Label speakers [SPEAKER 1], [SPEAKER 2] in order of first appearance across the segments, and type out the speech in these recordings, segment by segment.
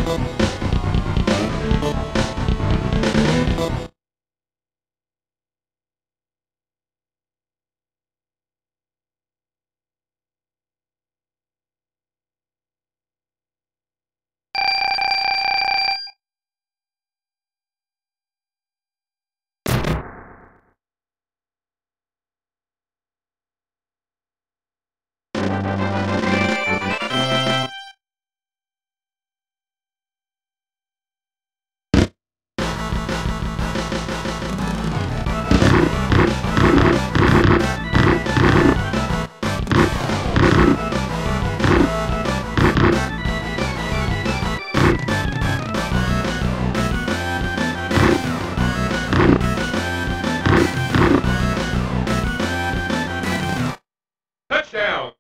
[SPEAKER 1] Touchdown!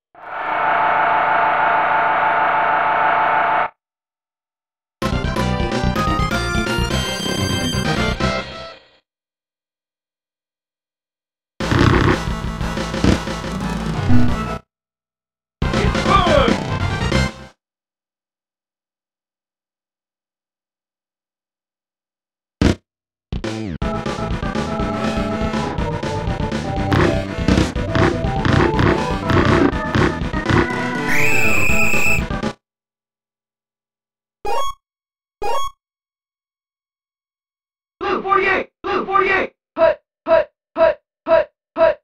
[SPEAKER 2] Blue 48! Blue 48! Hut! Hut! Hut! Hut! Hut!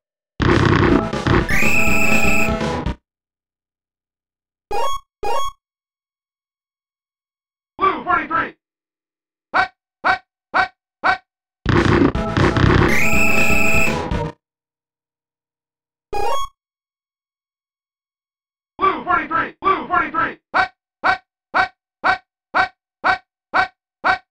[SPEAKER 1] Blue 43! Hut! Hut! Hut! Hut! Blue 43! Blue 43! Hut! Hut! Hut! Hut! Hut! Hut! Hut! Hut!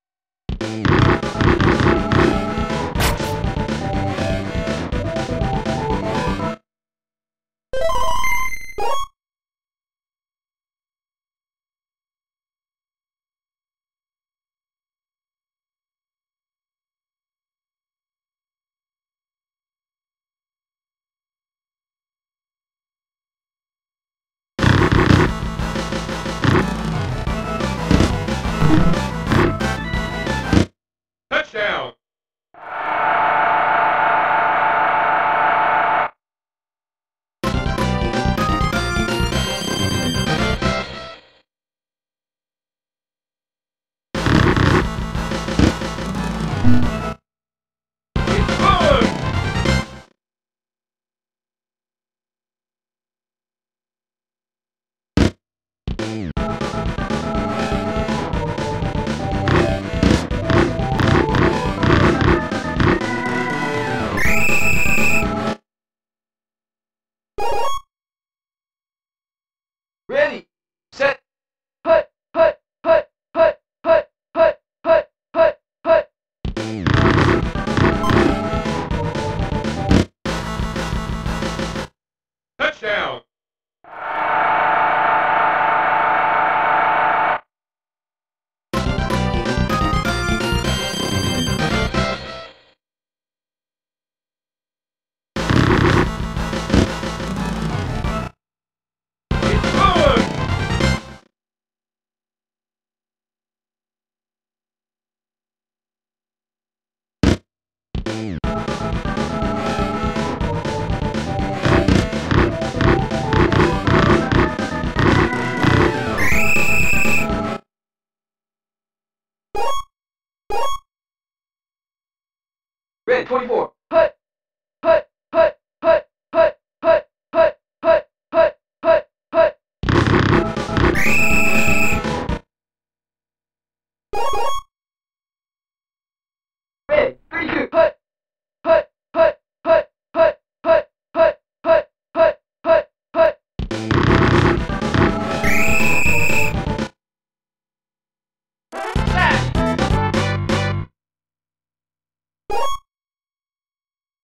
[SPEAKER 1] Touchdown!
[SPEAKER 2] Ready! Set! Hut! Hut! Hut! Hut! Hut! Hut! Hut! Hut! Hut!
[SPEAKER 1] Touchdown!
[SPEAKER 2] Red 24! Hut! Hut! Hut! Hut! Hut! Hut! Hut! Hut! Hut! Hut! Hut! Red 32! Hut! Hut! Hut! Hut! Hut! Hut! Hut! Hut! Hut! Hut! Hut! Sack!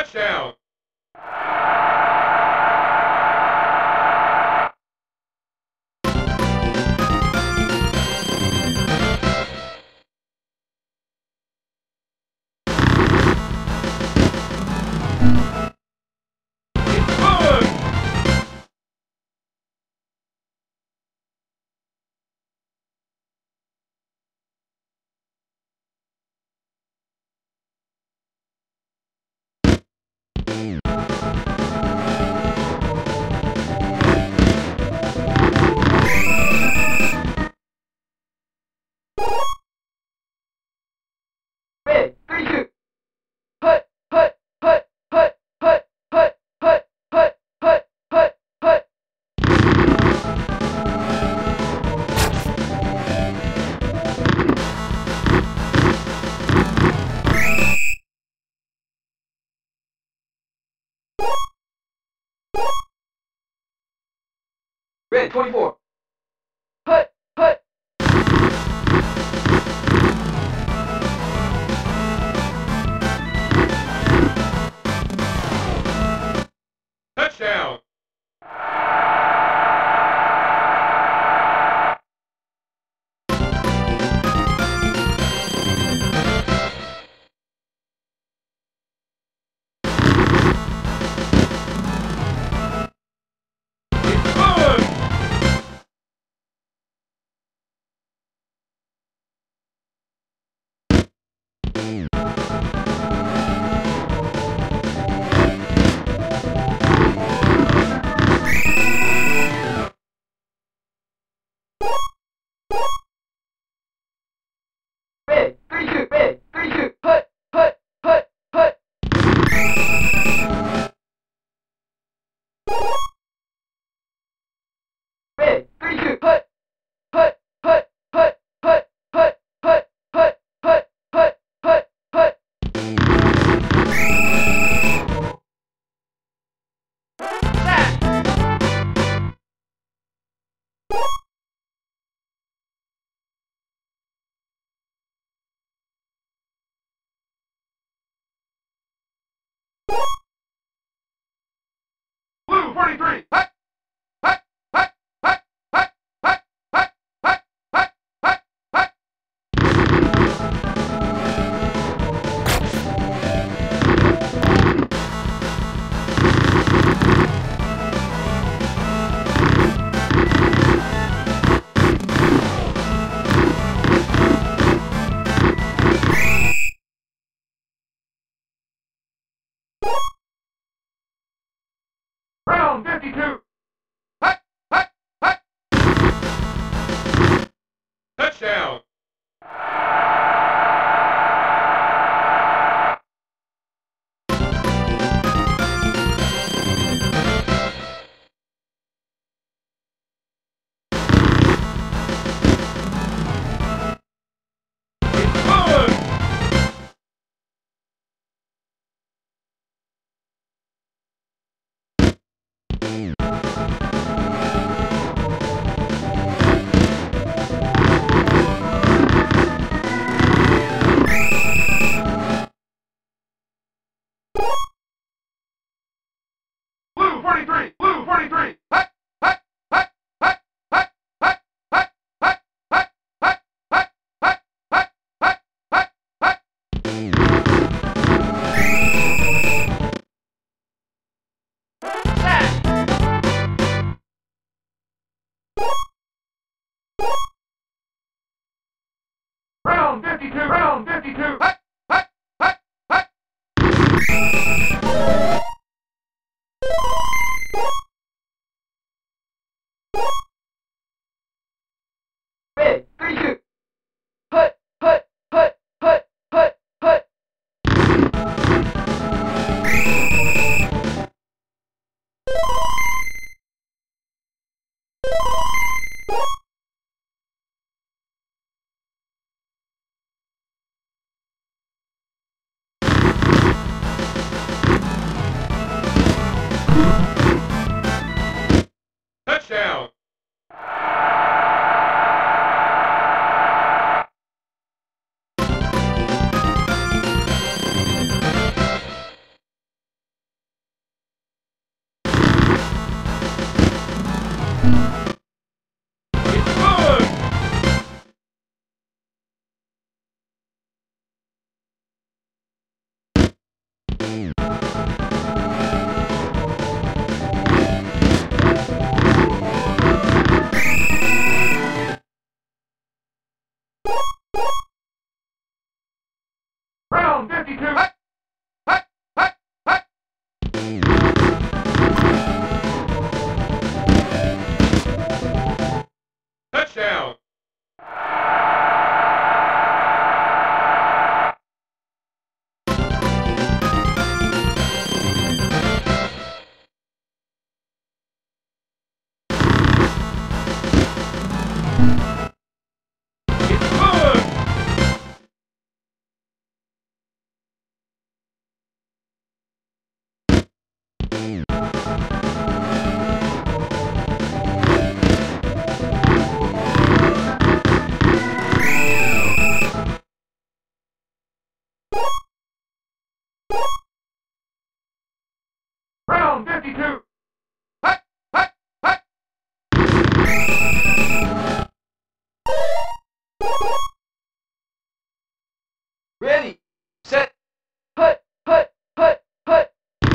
[SPEAKER 1] Touchdown. Good.
[SPEAKER 2] Red, 3-2. Hut, hut, hut, hut, hut, hut, hut, hut, hut, hut, hut. Red, 24. Hut, hut.
[SPEAKER 1] Touchdown. Good.
[SPEAKER 2] Red, 3-2. Red, 3-2. Hut, hut, hut, hut. Red, 3-2. Hut, hut, hut, hut, hut, hut, hut, hut, hut, hut, hut, hut.
[SPEAKER 1] Blue 43. Hut. Hut. Hut. Hut. Hut. Hut. Hut. Hut. Hut. Hut. Hut. Round 52. Hut. Hut. Hut. Touchdown. Good. Blue 43. Blue 43. Hut. Hut. Hut. Hut. Hut. Hut. Hut. Hut. Hut. Hut. Hut. Hut. Hut. Hut. Hut. Hut. Round 52. Round 52. Hut. Hut. Hut. Hut.
[SPEAKER 2] Red, 3-2. Hut, hut, hut, hut, hut, hut.
[SPEAKER 1] Touchdown. 52. Hut, hut, hut.
[SPEAKER 2] Ready, set, hut, hut, hut, hut.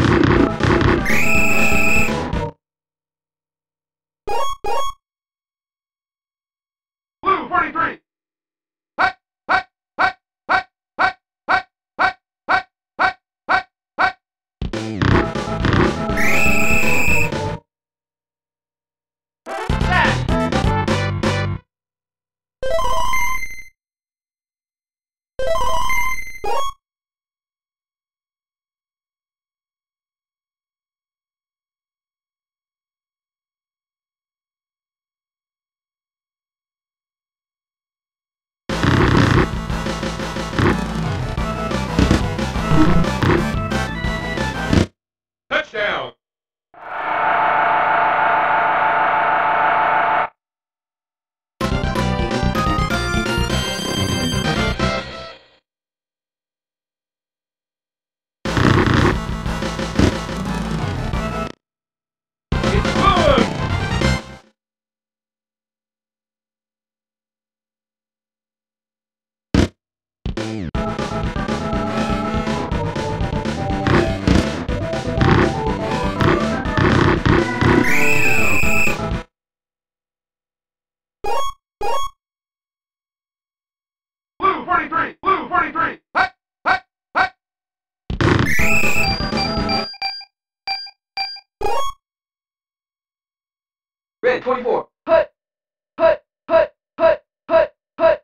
[SPEAKER 1] Blue 43. Hut, hut, hut, hut, hut, hut, hut, hut, hut, hut, hut. Touchdown. It's good. Blue 43. Blue 43. Hut, hut, hut.
[SPEAKER 2] Red 24, hut, hut, hut, hut, hut, hut.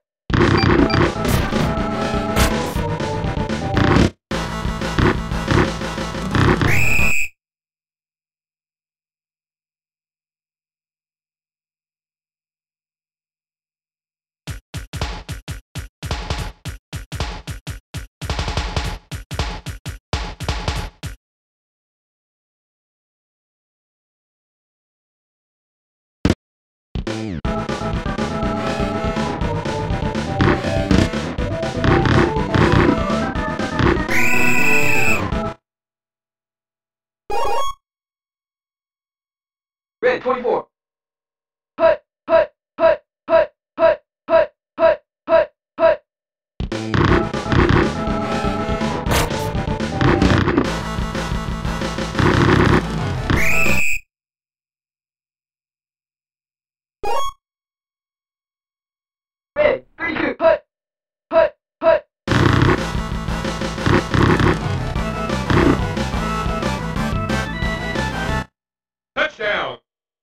[SPEAKER 2] Red 24, hut, hut, hut, hut, hut, hut, hut, hut, hut. Red 32, hut, hut, hut.
[SPEAKER 1] Touchdown.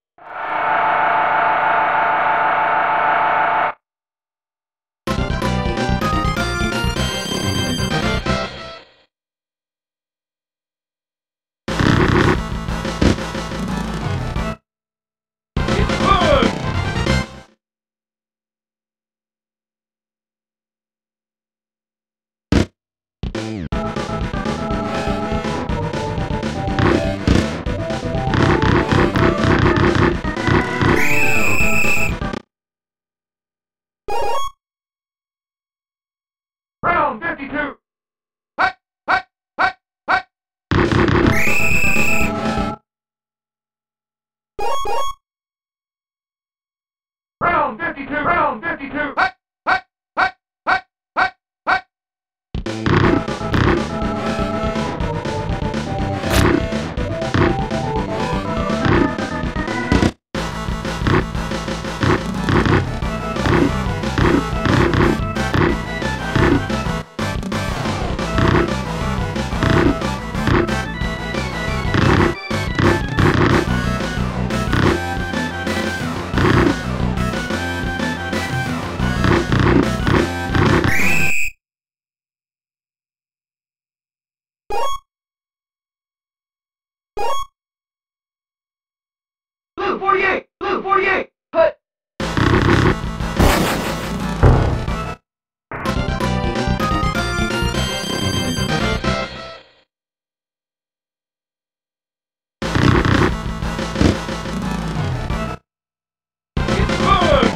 [SPEAKER 1] It's good. Round 52. Hut, hut, hut, hut. Round 52. Round 52. Hut, hut, hut, hut, hut, hut.
[SPEAKER 2] Blue 48, blue 48, hut.
[SPEAKER 1] It's good.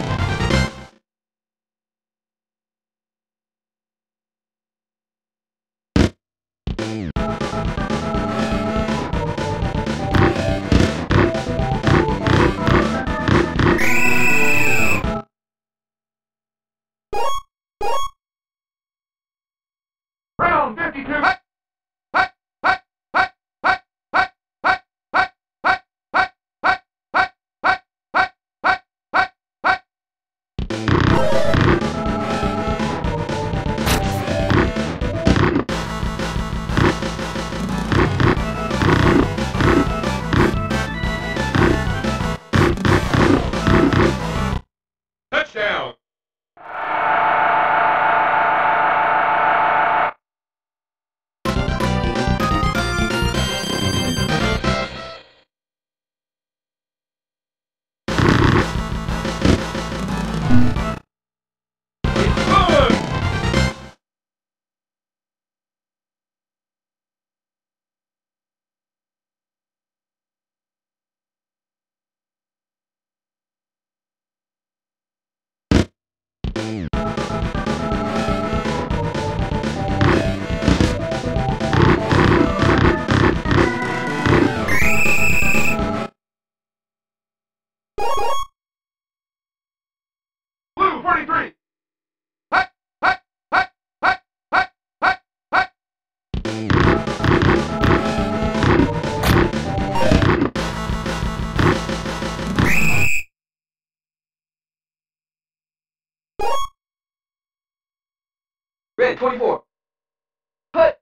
[SPEAKER 2] Red 24. Put.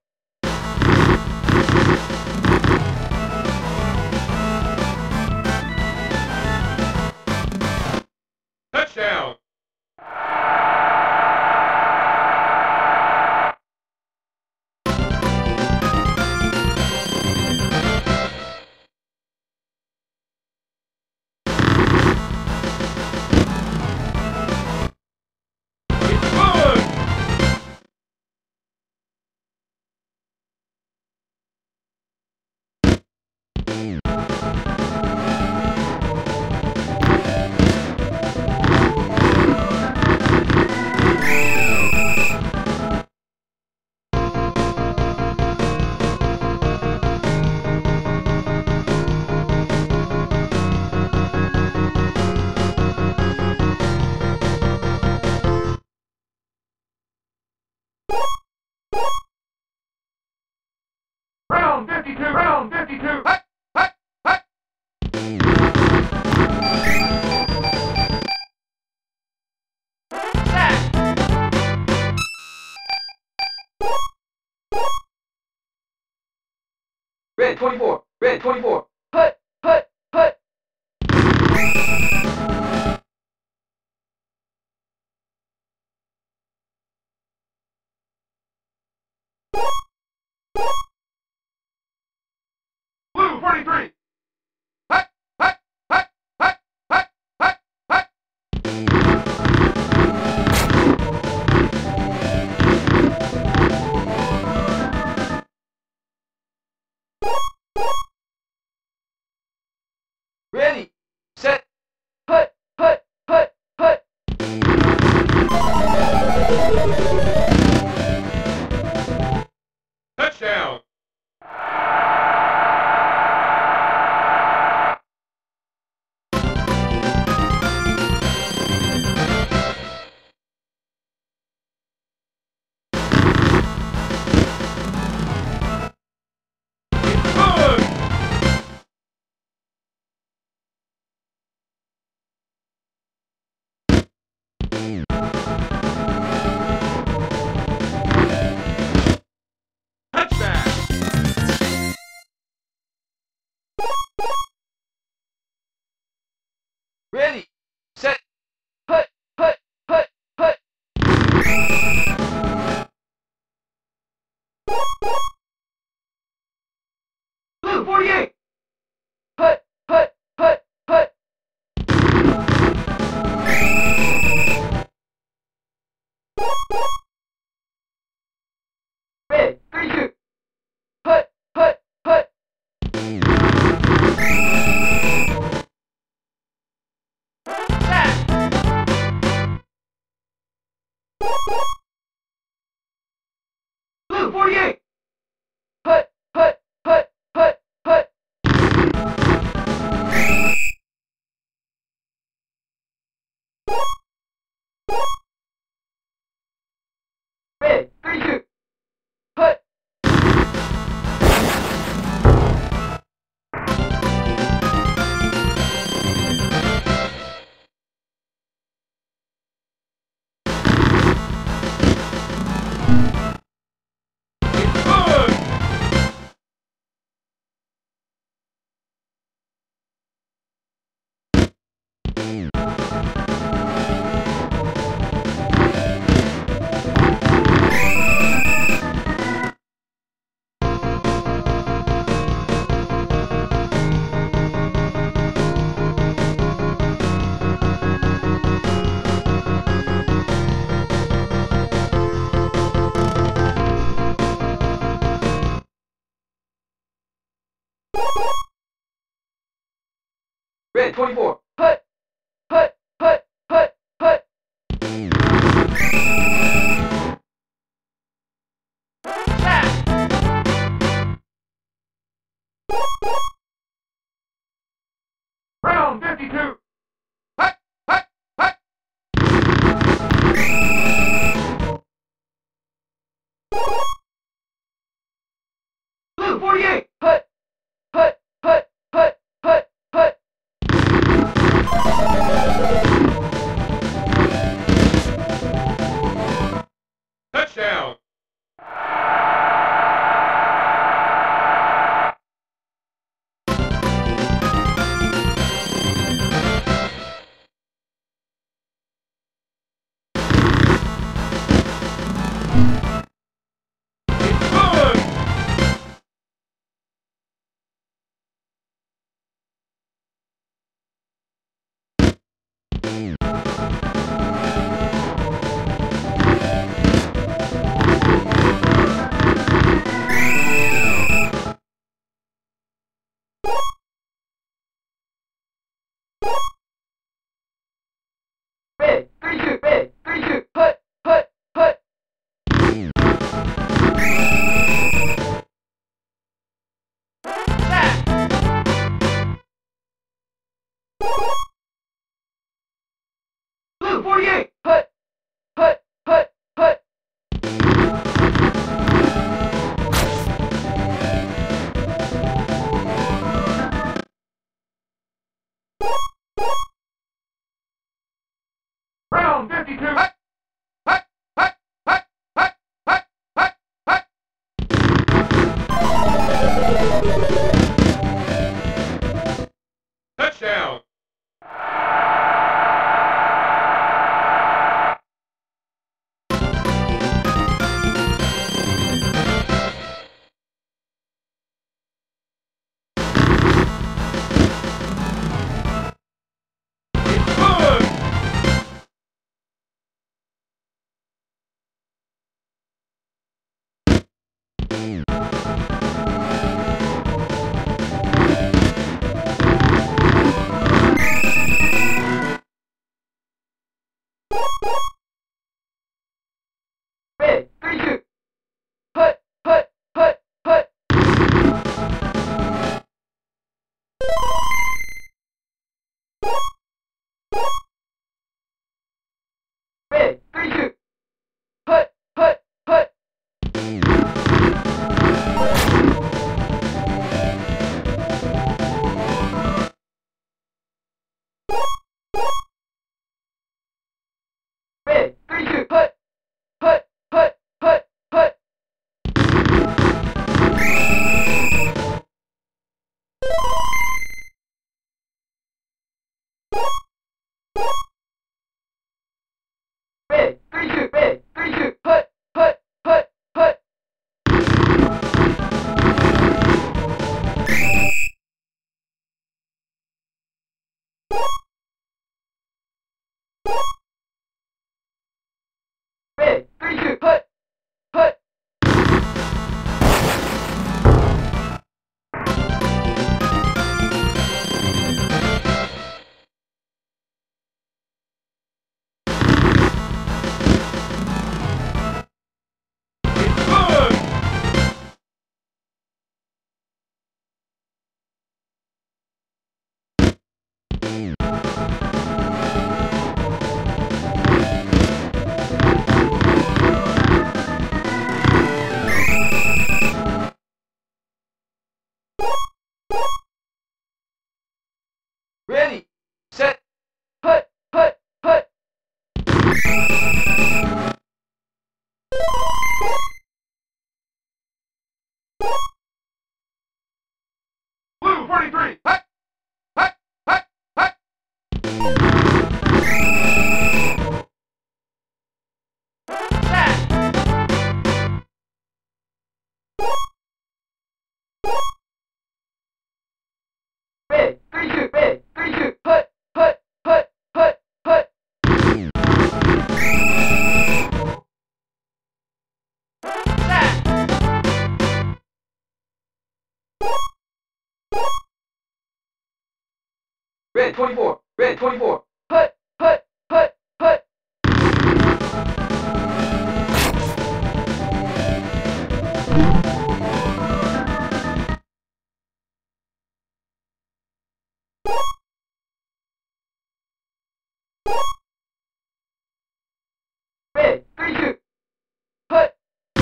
[SPEAKER 1] Touchdown. It's good. Round 52. Round 52. Hut, hut, hut.
[SPEAKER 2] Red 24. Red 24. Put. Put. Put.
[SPEAKER 1] Blue 43. Hut, hut, hut, hut, hut, hut, hut.
[SPEAKER 2] Ready. Set. Put. Put. Put. Put.
[SPEAKER 1] Touchdown. Good. Touchdown.
[SPEAKER 2] Ready. Set. Put. Put. Put. Put. Blue 48. Put. Put. Put. Put. Red 32. Put. Put. Put. Blue 48. Put. Put. Put. Put. Put. Red 32. Put.
[SPEAKER 1] Good.
[SPEAKER 2] Red 24. Put. Put. Put. Put. Put.
[SPEAKER 1] Round 52. Hut, hut, hut.
[SPEAKER 2] Blue 48. Put. Put. Put. Put. Put. Put.
[SPEAKER 1] Touchdown.
[SPEAKER 2] Blue 48. Hut. Hut. Hut. Hut.
[SPEAKER 1] Round 52. Hut. Hut. Hut. Hut. Hut. Hut. Hut. Hut. Touchdown.
[SPEAKER 2] Red 32. Hut. Hut. Hut. Hut. Red 32. Hut. Hut. Hut. Red 32. Hut. Hut. Hut. Hut. Hut. Red 32. Red 32. Hut. Hut. Hut. Hut. Red 32. Hut. Hut.
[SPEAKER 1] Good.
[SPEAKER 2] Ready. Set. Hut. Hut. Hut.
[SPEAKER 1] Blue 43. Hut. Hut. Hut. Hut.
[SPEAKER 2] Red 32. Red 32. Hut. Hut. Hut. Hut. Hut. Red 24. Red 24. Hut. Hut. Hut. Hut. Red 32. Hut.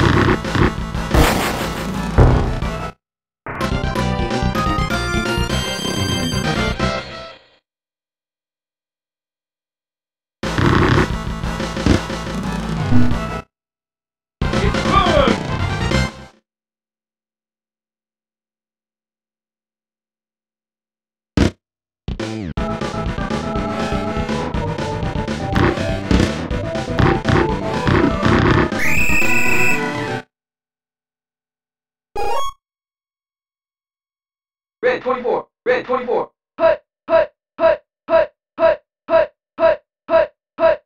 [SPEAKER 1] Good.
[SPEAKER 2] Red 24. Red 24. Hut. Hut. Hut. Hut. Hut. Hut. Hut. Hut. Hut.